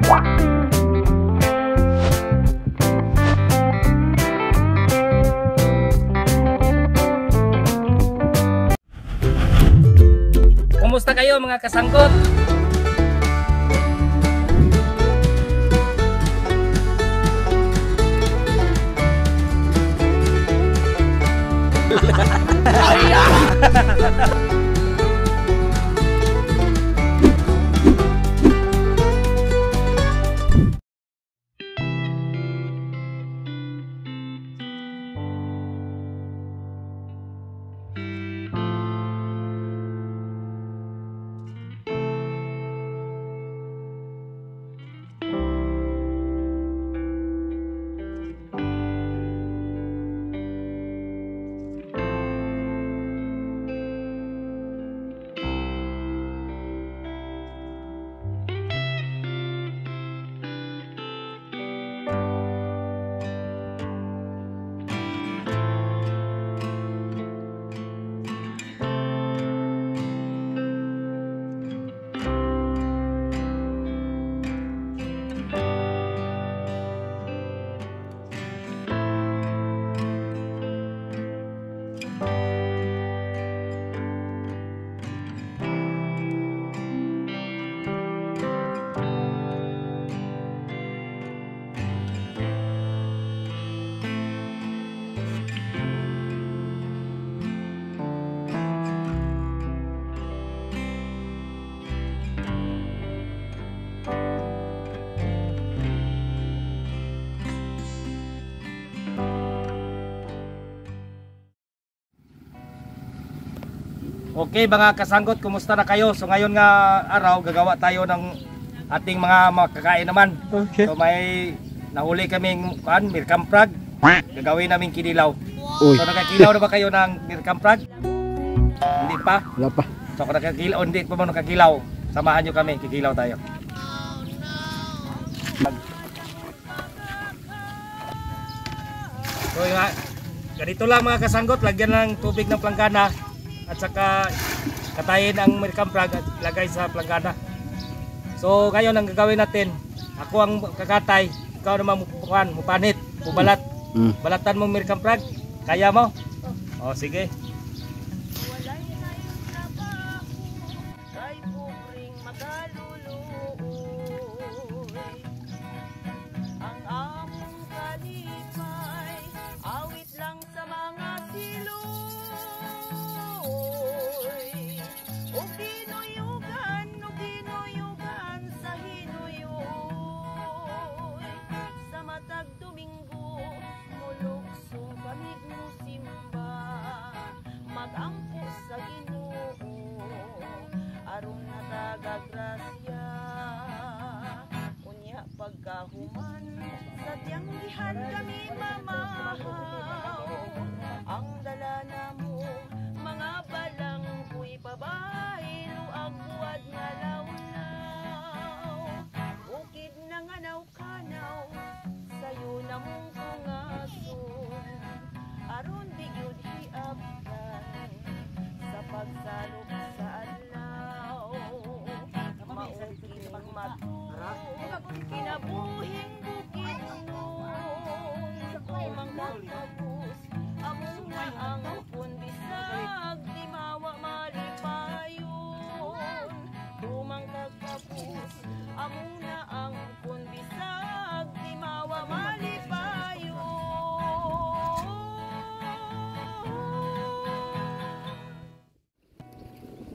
Kumusta kayo mga kasangkot? Okay mga kasanggot, kumusta na kayo? So ngayon nga araw, gagawa tayo ng ating mga makakain naman. Okay. So may nahuli kaming mirkamprag. Gagawin namin kinilaw. Uy. So nakakilaw na ba kayo ng mirkamprag? Hindi pa? Wala pa. So kung nakakilaw, hindi pa mo nakakilaw, samahan nyo kami, kikilaw tayo. So ganito lang mga kasanggot, lagyan ng tubig ng planggana at saka katayin ang mirkamprag at lagay sa planggana. So ngayon ang gagawin natin, ako ang kakatay, ikaw naman mupanit, mubalat. Balatan mo mirkamprag, kaya mo? O sige. Grasya unya pagkahuman sa tiyang gihan kami mamahaw ang dala namo mga balang kuy pabaylo agwad nga lawlaw bukid na nga naw-kanaw sayo na mong kungason aron di gyud hiabtan sa pagsalok sa adlaw kinabuhing bukid nun umang magpapus among na ang bisag di mawa malipayon umang magpapus among na ang bisag di mawa malipayon.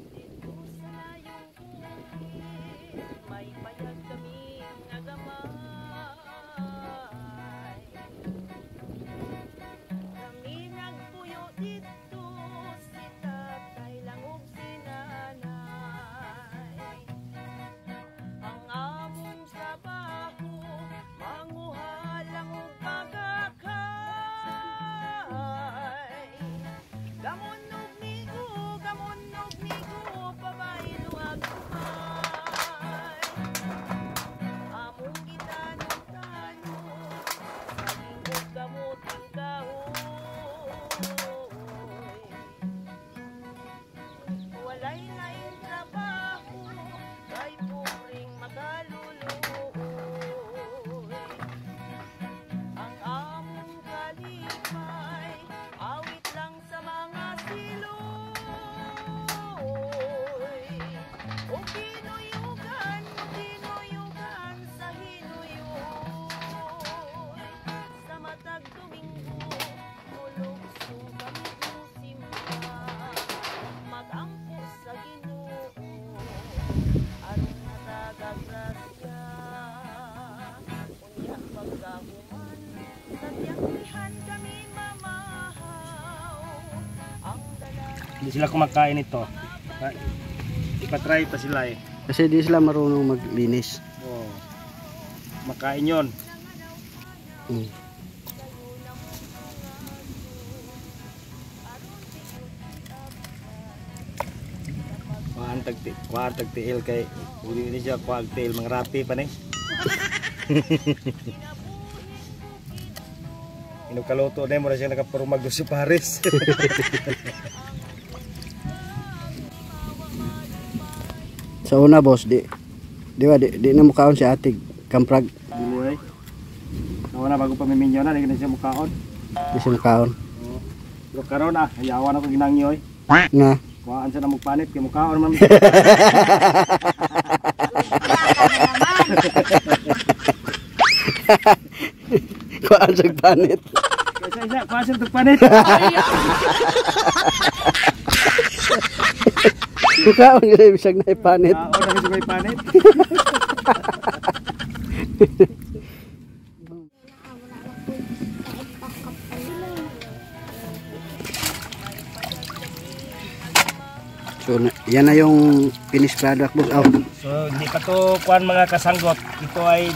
May payag kami nga gamay O kinuyugan sa hinuyoy. Sa matag Domingo, ulog kami simba. Magampo sa Ginoo, aron natagag grasya. Unya pagkahuman, sa tiyaklihan kami mamahaw. Ang dalaga Hindi sila kumakain ito. Ipatry pa sila eh. Kasi di sila marunong maglinis. Oh. Makain yon. Mm. Kuhaan tagtiil kay uli ni siya kuhaan tagtiil mga rapi pa ni. Inukaloto na mo na siya nakapurumag do si Paris. Sa una boss, di ba di na mukaon si Atig Kamprag. Dili ay. Nawa na bago pa miminyo na, di na siya mukaon. Di siya mukaon. Oh. Pero karon ah, hayawan ako ginangyoy. Nga. Kuhaan siya na magpanit kay mukaon man. Kuan sa panit. Isa, kuhaan siya tagpanit. Mukaon gyud bisag na ipanit. Oo, na siya may panit. So yan na yung finished product boss. Oh. So hindi pa to kuan mga kasanggot. Ito ay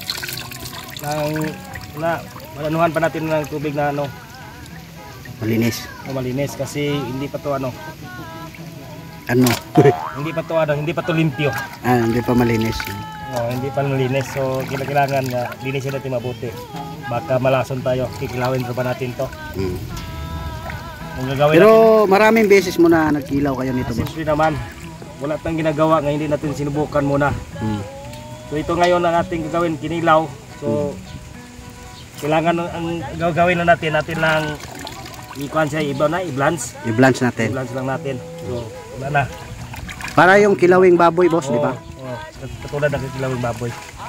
malanuhan pa natin ng tubig na Malinis. malinis kasi hindi pa to Ano? hindi pa to limpyo. Hindi pa malinis. No, hindi pa malinis. So kailangan nga linisin natin mabuti. Baka malason tayo. Kikilawin pa natin to. Mm. Kung gagawin Pero maraming beses mo na nagkilaw kayo nito boss. siyempre naman, wala tayong ginagawa nga hindi natin sinubukan muna. Mm. So ito ngayon ang ating gagawin, kinilaw. So kailangan ang gagawin na natin lang ikuan siya i-blanch. I-blanch natin. I-blanch lang natin. So wala na. Para yung kilawing baboy boss, di ba? Oo. Katulad ng kilawing baboy.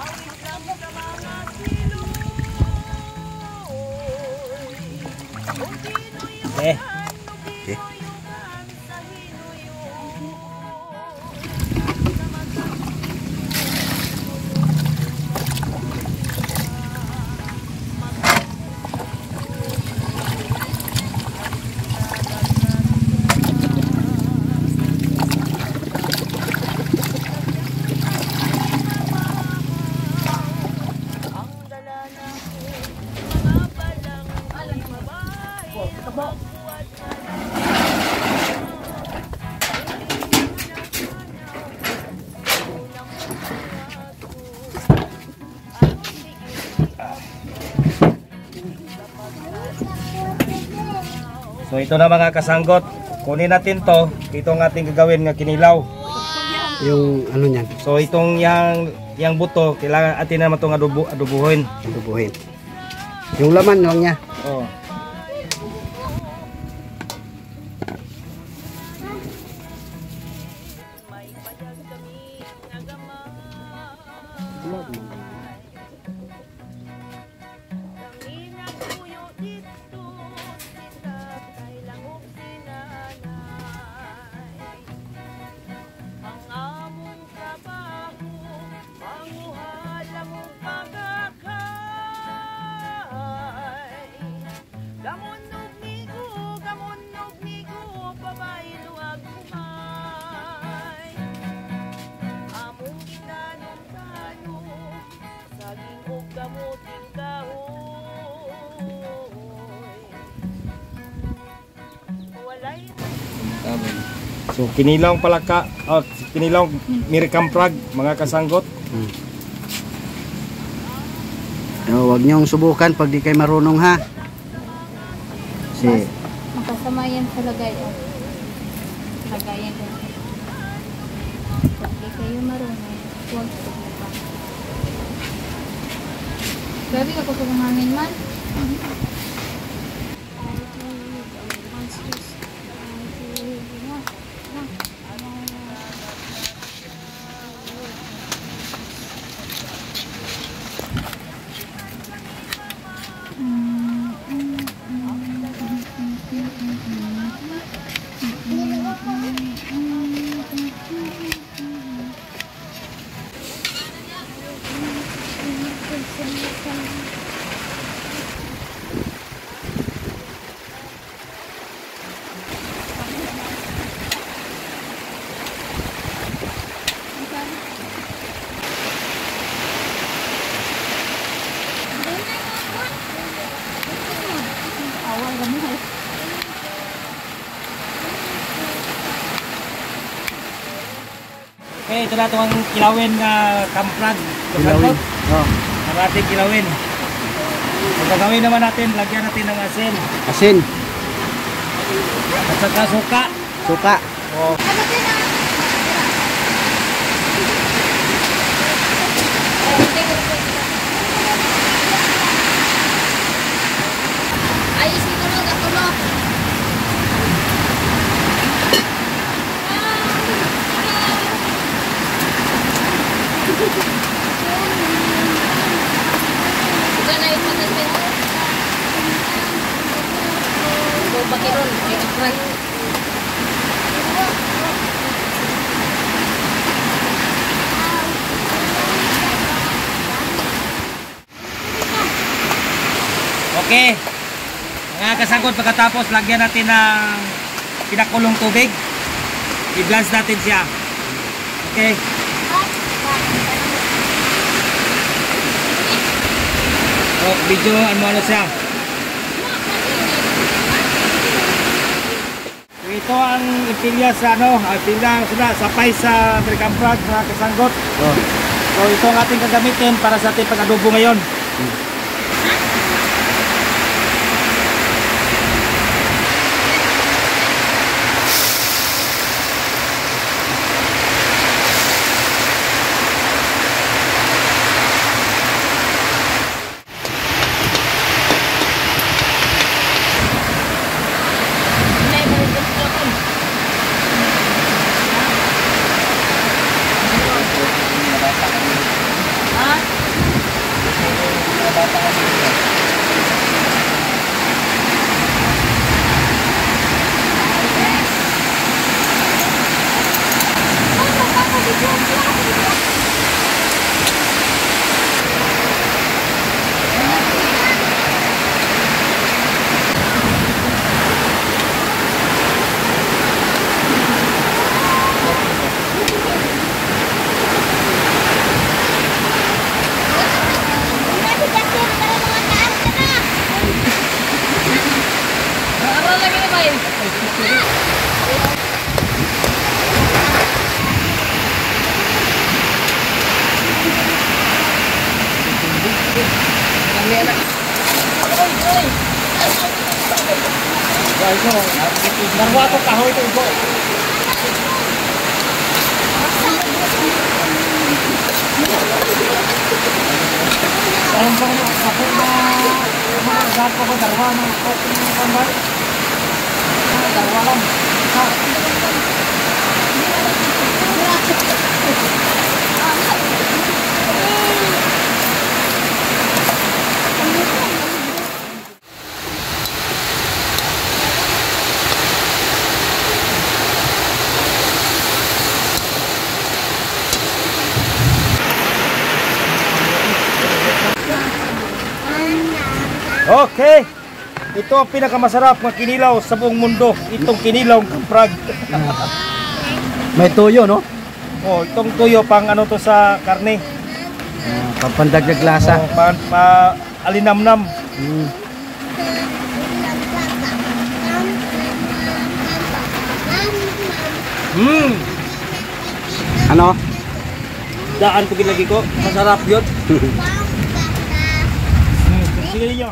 Eh, Okay. so ito na mga kasanggot. Kunin natin to. Ito ang ating gagawin nga kinilaw. Yung ano niyan, So itong yang buto, kailangan atin naman itong adubuhin. adubuhin. Yung laman lang niya. Oh. may payag kami nga gamay. Kami nagpuyo dito, si tatay lang o si nanay. Ang among trabaho, manguhal among pagkakay. Gamon og nigo, babae luwag kumay. Among gitanong-tanong, saging og gamuting kahoy. Walay So kinilaw palaka, kinilaw mirikamprag mga kasanggot. Huwag niyong subukan pag di kayo marunong ha. Kasi Makasama yan sa lagayan. Lagayan ko. Pag di kayo marunong, huwag subukan. Grabe ka po kung hangin man. ito na itong kilawin nga kamprag. Kilawin. Oh, Ang ating kilawin. So, gagawin naman natin, lagyan natin ng asin. asin, At saka suka. suka. Oh. Ayos dito lang, gatulo. Bukan na yung pagkasin. Ito bakiron, may kapag. Okay. Mga kasangkot, pagkatapos lagyan natin ng pinakulong tubig. I-blanch natin siya. Okay. So, video ano siya. So, ito ang ipilya sa ipilya sila sapay sa American Frog mga kasangkot. Oh, So, ito ang ating gagamitin para sa ating pag-adobo ngayon. Darwa to kahoy to ibo. Ang mga ako na mga gato ko darwa na ako ng kamay. Darwa lang. Okay. Ito ang pinakamasarap na kinilaw sa buong mundo. Itong kinilaw ng kamprag. may tuyo, no? Oh, itong tuyo pang ano to sa karne. Pampandagdag lasa. Oh, alinamnam. Mm. Ano? Daan ko lagi ko. Masarap 'yon. Sige niyo.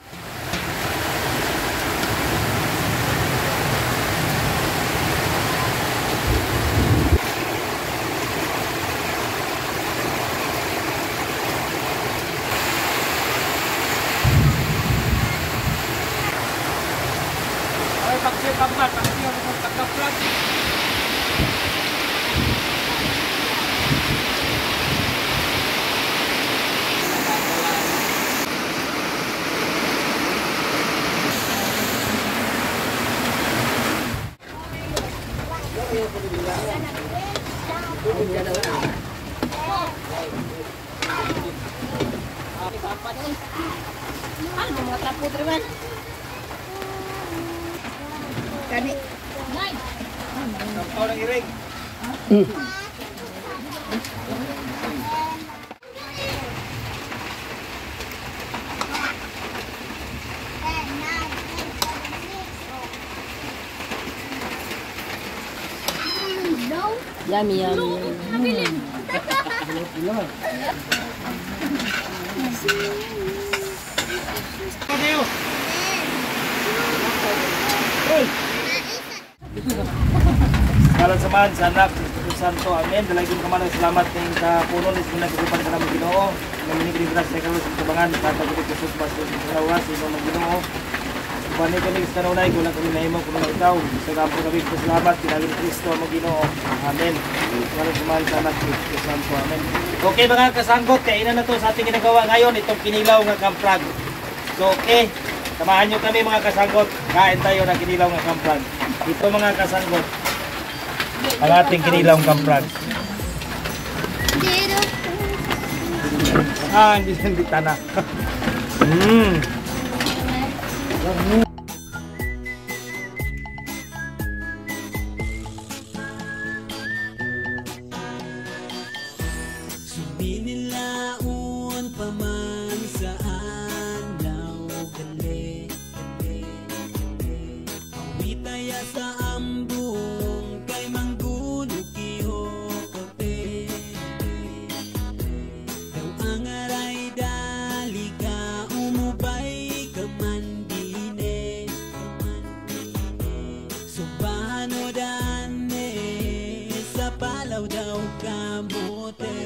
Ay, paksi pagmat, paksi ang pagkaplat. Ano mga tapos naman? Kani. Sampaw ng iring. Yummy, yummy. Kalan samahan sa anak, Espiritu Santo, amen. Dalagin ka man ang salamat ng kapuno ni Sinag Kasipan sa namin Ginoo. Naminig rin grasya kayo sa tabangan, katagulid Jesus Basto sa Sarawas, sino ng Ginoo. Bani kami sa kanunay, kung lang kami nahimang kung lang ikaw. Sa kapong kami sa salamat, kinagin Kristo ang Ginoo. Amen. Kalan samahan sa anak, Espiritu Santo, amen. Okay mga kasanggot, kainan na to sa ating ginagawa ngayon, itong kinilaw ng kamprag. So okay, samahan nyo kami mga kasanggot, kain tayo ng kinilaw ng kamprag. Ito mga kasanggot, ang ating kinilaw ng kamprag. Hindi tanah. Binilaon pa man saan daw gali. Awitaya sa ambong kay manggulo kihokote. Daw ang aray dali ka umubay ka mandine. Subano dane sa palaw daw kamote.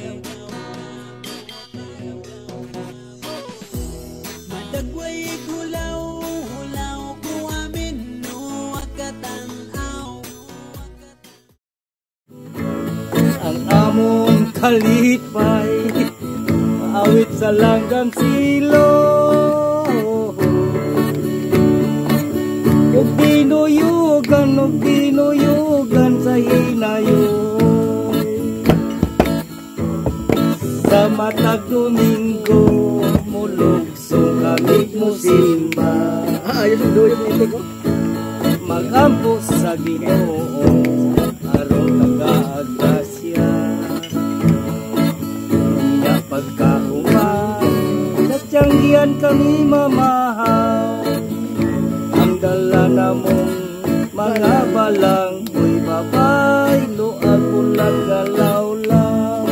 Madagway hulaw ko amin no akatanaw. Ang among kalipay, maawit sa langgang silo. Ug dinuyugan sa hinayon. Sa matag Domingo, mulugsong kami musimba. Ayos ang doyo ng ko. Mag-ambos sa Ginoo, arong nag-aagrasya. Kaya pagkahuman, sadyang kami mamahaw. Ang dala namong mga balang, uy babay, luag ulan galaw-law.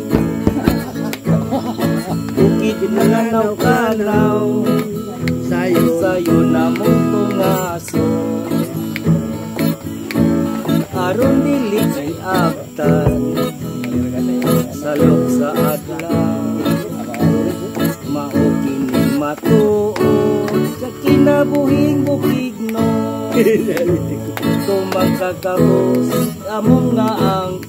Bukid na lanaw-kanaw, sayo na mong tungaso. Aron dili kay abtan, salok sa adlaw. Mao kini matuod sa kinabuhing bukigno. Ito magkakabos among nga ang